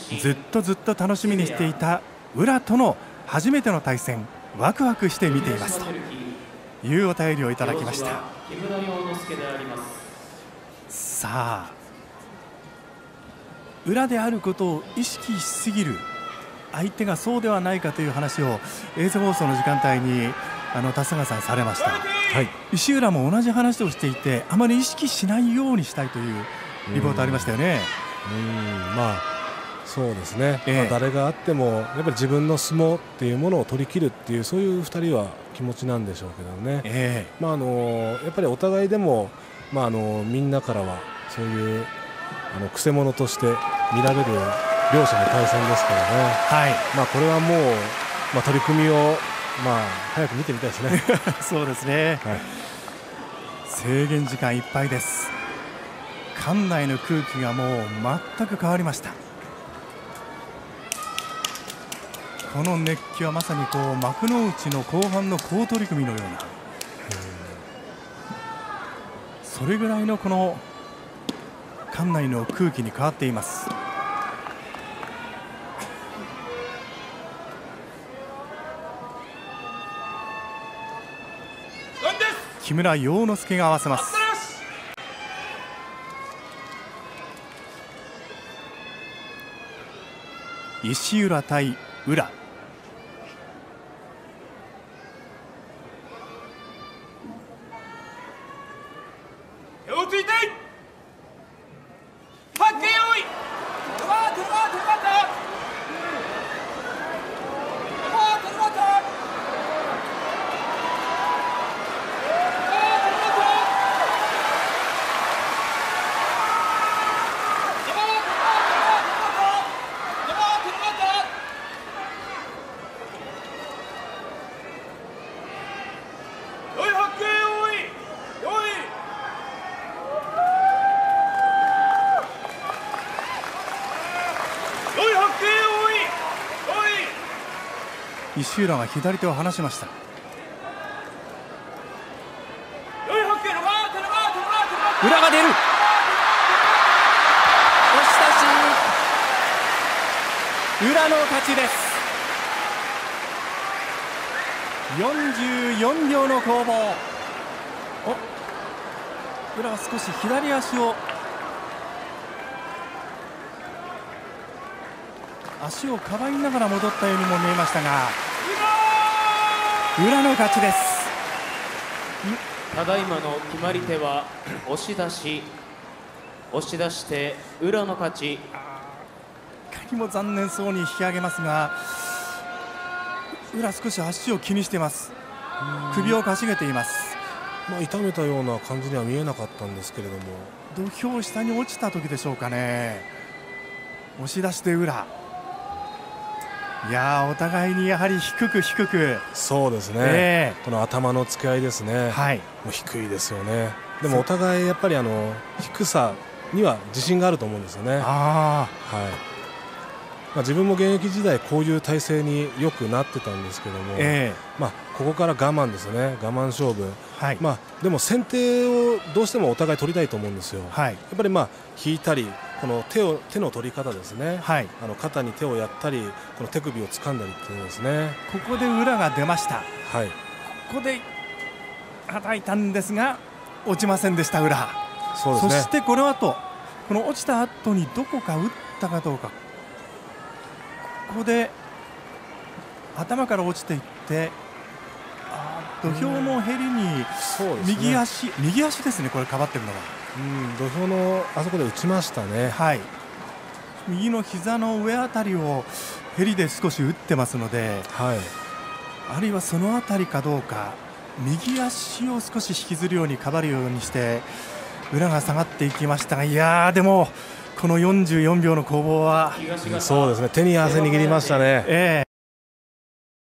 ずっと楽しみにしていた宇良との初めての対戦、ワクワクして見ていますというお便りをいただきました。さあ、宇良であることを意識しすぎる相手がそうではないかという話を衛星放送の時間帯に田菅さんされました、はい、石浦も同じ話をしていて、あまり意識しないようにしたいというリポートありましたよね。 まあそうですね、誰があってもやっぱり自分の相撲っていうものを取り切るっていう、そういう2人は気持ちなんでしょうけどね、やっぱりお互いでも、みんなからはそういうくせ者として見られる両者の対戦ですからね、はい、これはもう、取り組みを、早く見てみたいですね。 そうですね、はい、制限時間いっぱいです。館内の空気がもう全く変わりました。この熱気はまさに幕内の後半の好取組のような、それぐらいのこの館内の空気に変わっています。木村要之助が合わせます。石浦対宇良。 手をついて発見用意。 石浦が左手を離しました。宇良が出る。押し出し。宇良の勝ちです。44秒の攻防。宇良は少し左足をかばいながら戻ったようにも見えましたが、宇良の勝ちです。 ただいまの決まり手は押し出して宇良の勝ち。 いかにも残念そうに引き上げますが、宇良少し足を気にしています。首をかしげています。 痛めたような感じには見えなかったんですけれども、 土俵下に落ちた時でしょうかね。押し出して宇良、お互いにやはり低くそうですね、この頭の付き合いですね、もう低いですよね。でもお互いやっぱり低さには自信があると思うんですよね。自分も現役時代こういう体勢によくなってたんですけども、ここから我慢ですね、我慢勝負、でも先手をどうしてもお互い取りたいと思うんですよ。やっぱり引いたり、この手の取り方ですね、肩に手をやったり、この手首を掴んだりっていうのですね。 ここで宇良が出ました。ここで叩いたんですが落ちませんでした宇良。そしてこの後、この落ちた後にどこか打ったかどうか、ここで頭から落ちていって、土俵のへりに右足ですね、これかばってるのは。 土俵のあそこで打ちましたね。 右の膝の上あたりをへりで少し打ってますので、あるいはそのあたりかどうか、右足を少し引きずるようにかばるようにして宇良が下がっていきましたが、でもこの44秒の攻防は、 そうですね、手に汗握りましたね。